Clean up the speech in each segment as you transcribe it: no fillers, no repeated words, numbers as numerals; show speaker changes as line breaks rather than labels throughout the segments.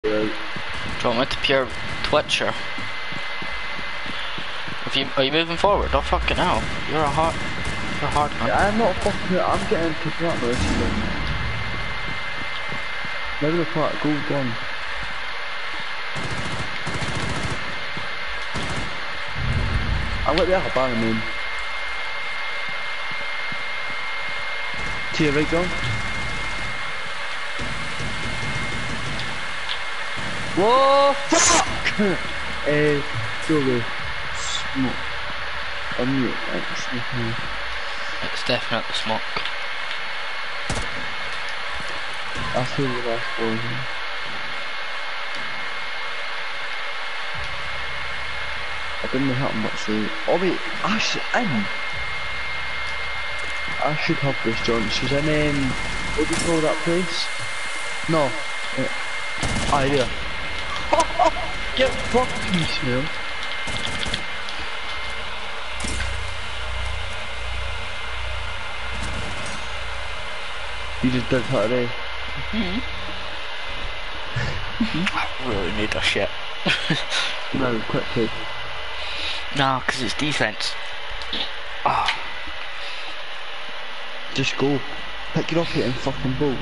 Right.
Do you want me to pure Twitcher? Are you moving forward? Oh fucking hell. You're a hard man.
Yeah, I'm not fucking. I'm getting to that mercy. Maybe the part gold one. I'm going to the bar, man. To your right, John. Whoa, fuck! Go away. Smoke. Unmute, right?
It's definitely smoke.
That's who the last one. I didn't have much to. Oh wait, Ash in. I should have this, John. She's in, what do you call that place? No. Yeah. Get fucked, you smell. You just did that, eh?
I really need a shit.
No, quick.
Nah, cause it's defense. Ah.
Just go. Pick it up here and fucking bolt.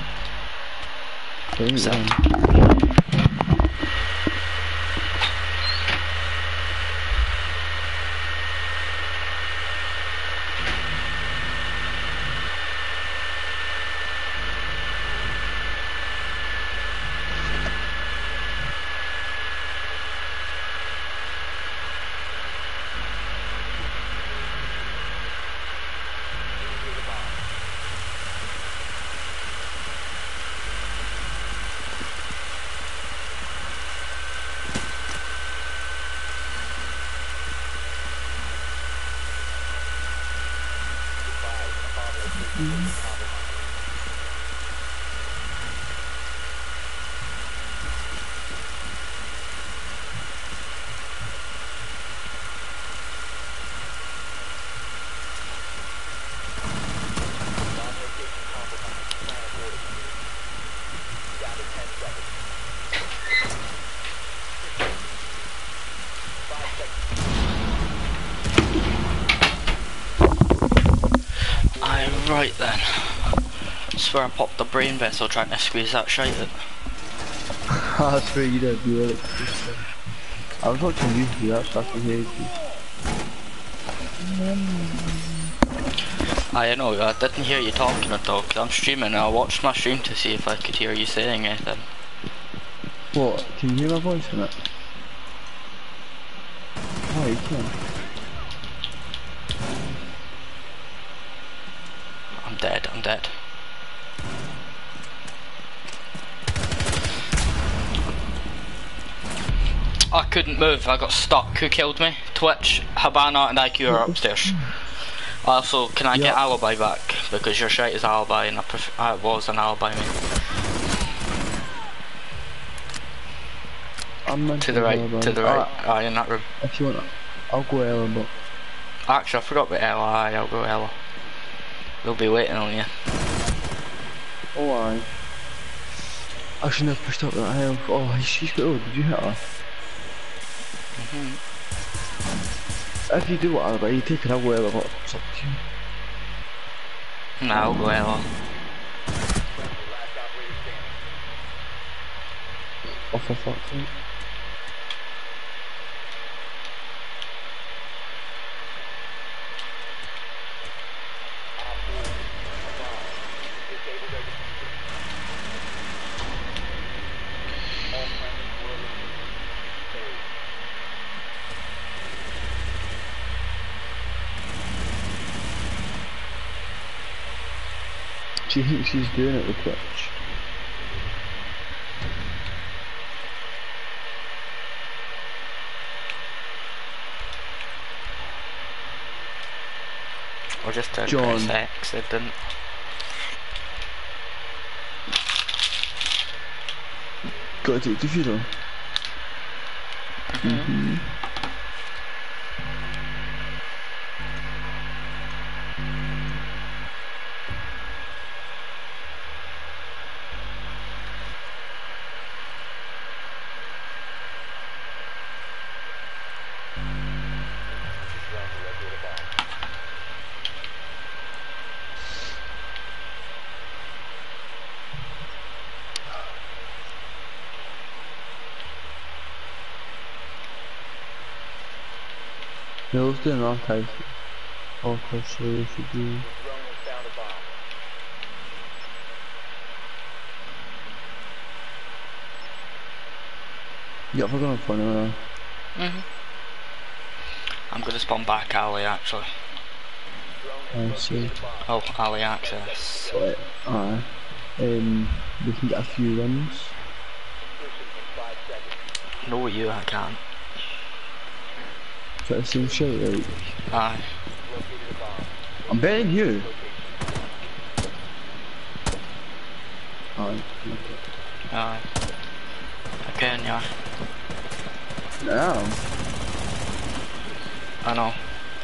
Right then. I swear I popped the brain vessel trying to squeeze that shite out.
I swear you did, you were. I was watching you, that's fucking crazy.
I know, I didn't hear you talking at all, cause I'm streaming and I watched my stream to see if I could hear you saying anything.
What? Can you hear my voice in it? Oh, you can.
I'm dead. I couldn't move, I got stuck. Who killed me? Twitch, Habana and IQ are upstairs. Also, can I get alibi back? Because your shite is alibi and I was an alibi me.
I'm not
to the right, in that room.
If you want, I'll go Ella, but...
Actually, I forgot about Ella, I'll go Ella. They'll be waiting on you.
Oh, aye. I shouldn't have pushed up that hill. Oh, she's got. Oh, did you hit her? If you do whatever, you take it away with what's up to you.
Nah, I'll go Ella.
Oh, for fuck's sake. Do you think she's doing it with Twitch?
Or just to
John.
press X, it didn't.
Got to take the funeral. Hills doing our type. Oh, so we should do. Yeah, we're gonna find it.
I'm gonna spawn back alley actually.
I see.
Oh, alley access.
Alright. We can get a few runs.
No, you, I can't.
Try to see shit, right?
Aye.
I'm betting you. Alright.
Aye. I can, yeah.
No.
I know.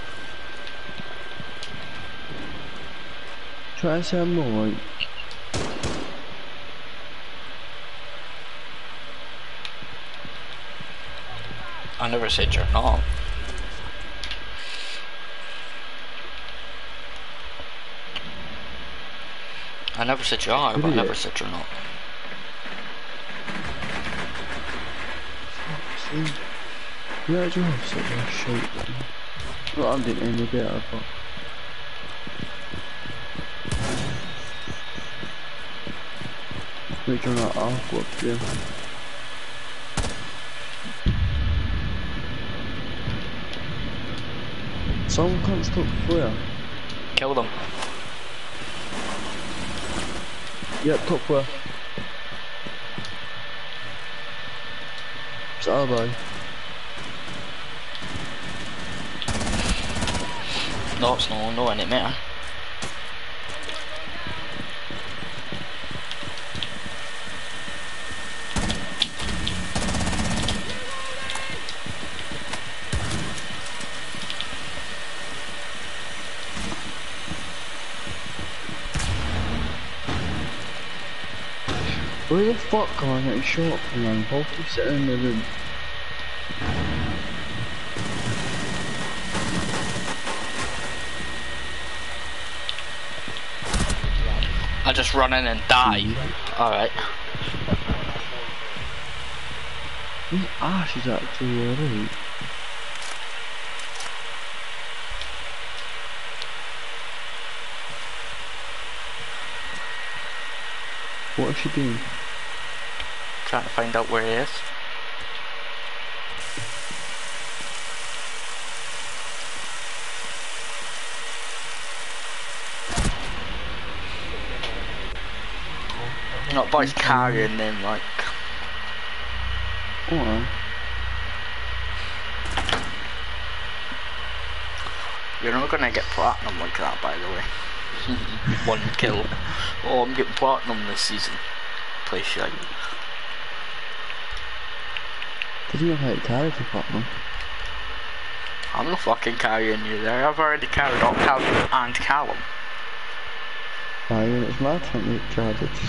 Try to say I'm more like.
I never said you're not. I never said you are, but I never said you're not.
Yeah, I do have such a shit. Well, I'm doing any better, but. Wait, you're not off, what do you? Someone can't stop flare.
Kill them.
Yep, top flare. It's alibi.
No, it's no in it, mate.
Where the fuck am I getting shot from, man? Both keep sitting in the room.
I just run in and die. Alright.
His ass is actually alright. What is she doing?
Trying to find out where he is. Not boys carrying them like.
Alright.
You're not gonna get platinum like that, by the way. 1 kill. Oh, I'm getting platinum this season. Play shite.
Did you know how to carry for platinum?
I'm not fucking carrying you there. I've already carried up Calvin and Callum.
Aye, and it's my turn to charge it.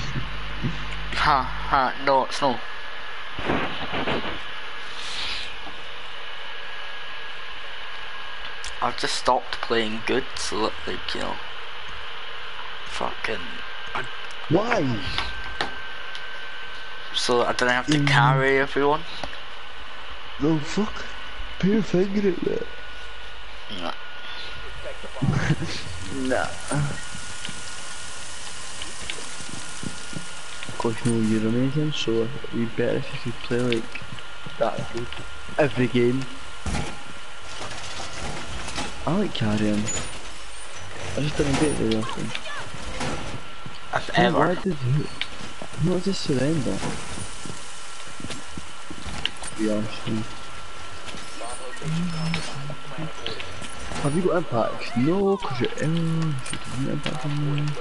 No, it's not. I've just stopped playing good, so that, like, you know, fucking.
Why?
So I don't have to carry everyone.
No, fuck. Put your finger at that.
Nah.
Nah. Of course, you know you're amazing, so it'd be better if you could play like that good every game. I like carrying. I just didn't do it very often.
If ever.
Why did you? Not just surrender. To be honest with you. Have you got impacts? No, because you're ill. She doesn't impact on me.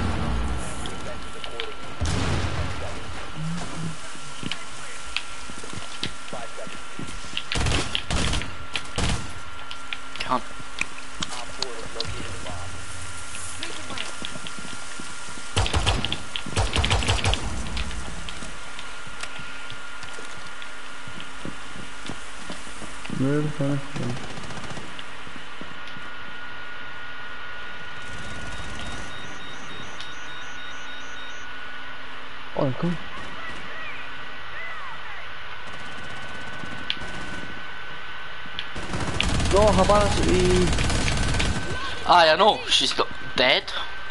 Can't.
Where the fuck is it? Oh, come. No, Habana's
Aye, I know. She's got dead.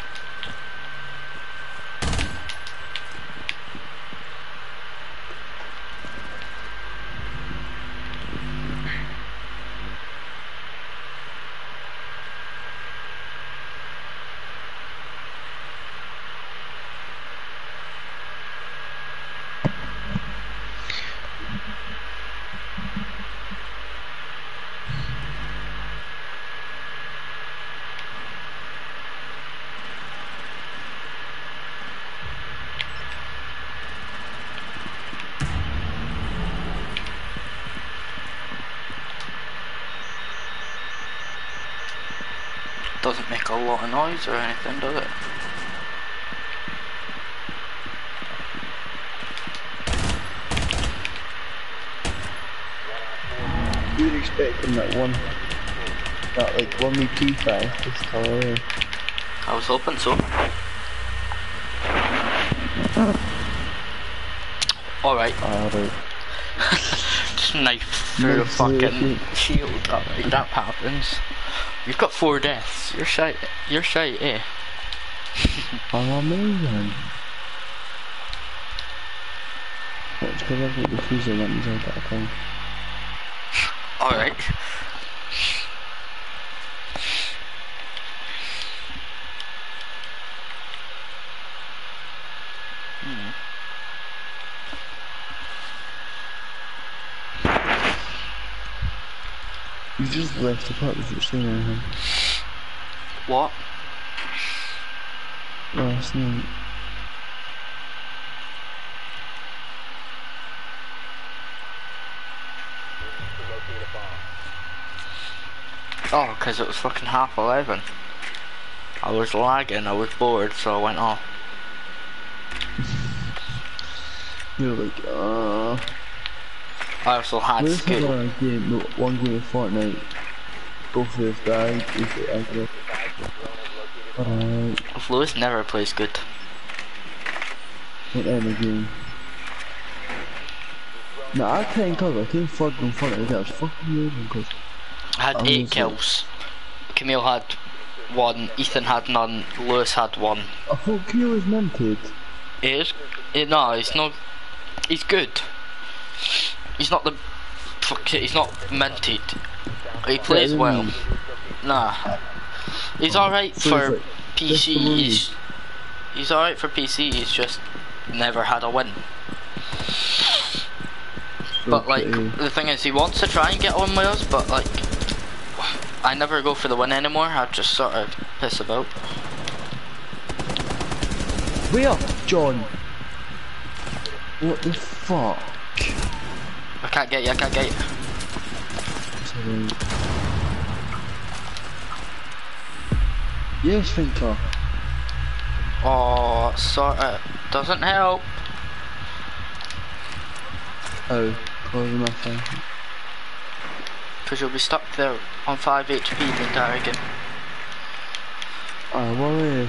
Doesn't make a lot of noise or anything, does it?
You were expecting that one, like 1v2 this color.
I was hoping so. Alright.
Alright.
Just knife through the fucking shield. Alright, that happens. You've got 4 deaths. You're shite, eh?
I'm amazing. It's because I've got the freezer buttons on that thing.
Alright.
You just left the part without saying anything.
What?
Last night.
Oh, because it was fucking 11:30. I was lagging, I was bored, so I went off.
You're like,
I also had
where's the
school.
other game? No, one game of Fortnite. Both of us died. Alright.
If Lewis never plays good.
Not end the game. Nah, I can't cover. I came third in Fortnite. That was fucking amazing because
I had 8 kills. Camille had 1, Ethan had none, Lewis had 1.
I thought Q was minted.
He is? No, he's not. He's good. He's not the. Fuck it, he's not minted. He plays well. Nah. He's alright for PC. He's alright for PC, he's just never had a win. But like, the thing is, he wants to try and get on with us, but like, I never go for the win anymore, I just sort of piss about.
Where, John? What the fuck?
I can't get you, I can't get you.
Sorry. Yes, Finker.
Oh, sort of doesn't help.
Oh, close my phone.
Because you'll be stuck there on 5 HP the entire game.
Oh, worry.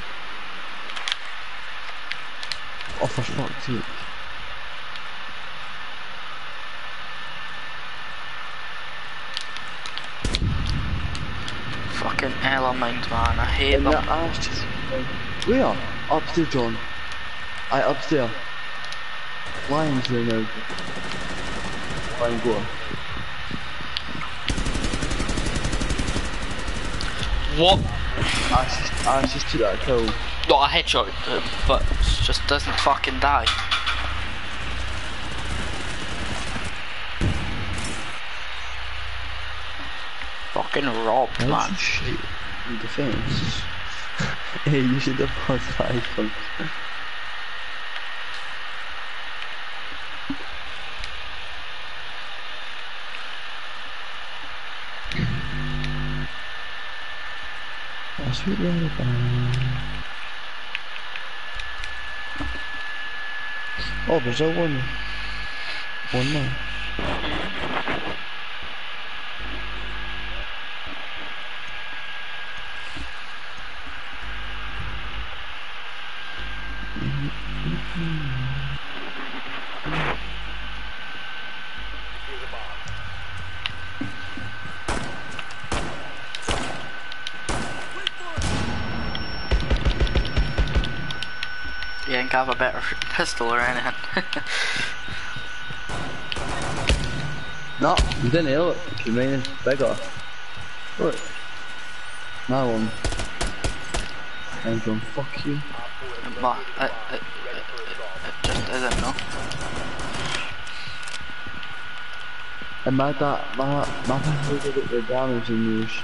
Oh, for fuck's sake.
Fucking element, man, I hate them.
Where? Upstairs, John. Aye, upstairs. Lions there now. Lion, go on.
What?
I just took that kill.
No, I headshot it, but it just doesn't fucking die. Fucking robbed,
Why
man.
did you shoot in defense? Hey, you should have passed 5 points. Sweet little oh, there's a one more.
like I have a better pistol or anything.
No, you didn't hear it. You mean it's bigger. Look. Now one. I'm going, fuck you.
It just isn't, no?
And my pistol got the damage in use.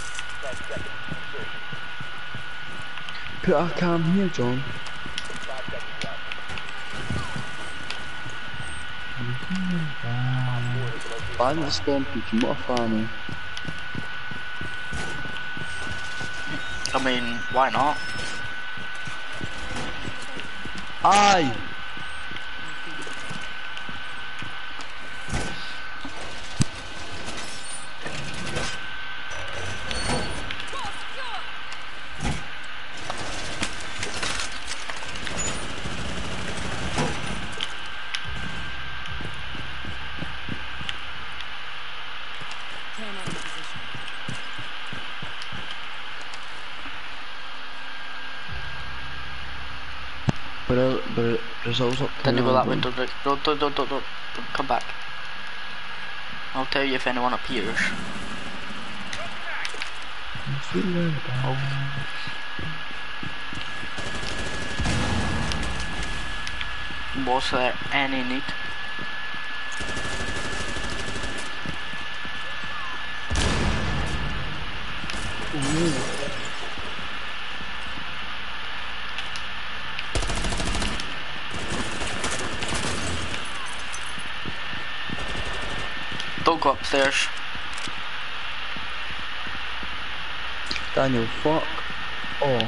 Put our cam here, John. Find the spawn peak, you what a farmer.
I mean, why not?
Aye! But there's also
Then you go that way, don't come back. I'll tell you if anyone appears. Was there any need? Don't go upstairs.
Daniel, fuck. Oh.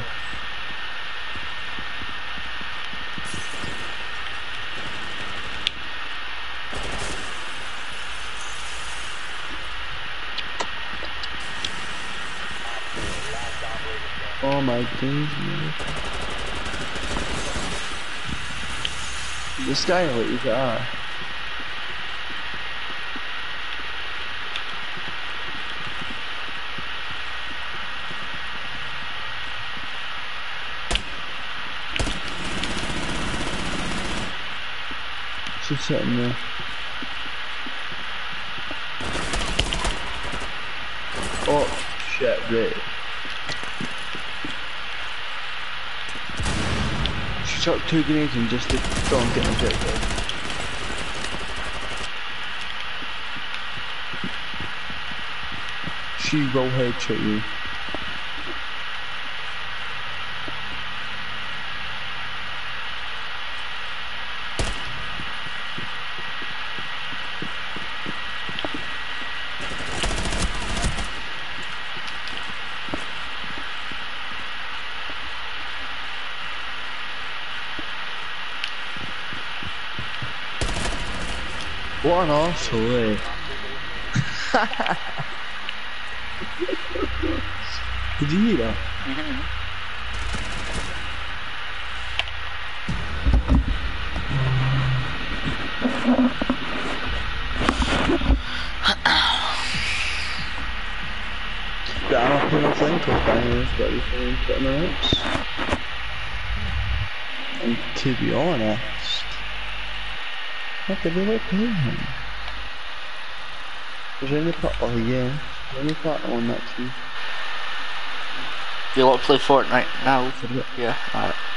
Oh my days, man. This guy, what you got? She's sitting there. Oh shit, right. She chucked 2 grenades in just to go and get my jet there. She will headshot you. What an arsehole, eh? Did you hear that? The ammo pin I think, or bangers, got everything put in the notes. And to be honest, what did we like playing him? Was there any part? Oh yeah, was there any part on that team?
You want to play Fortnite now? Yeah, alright.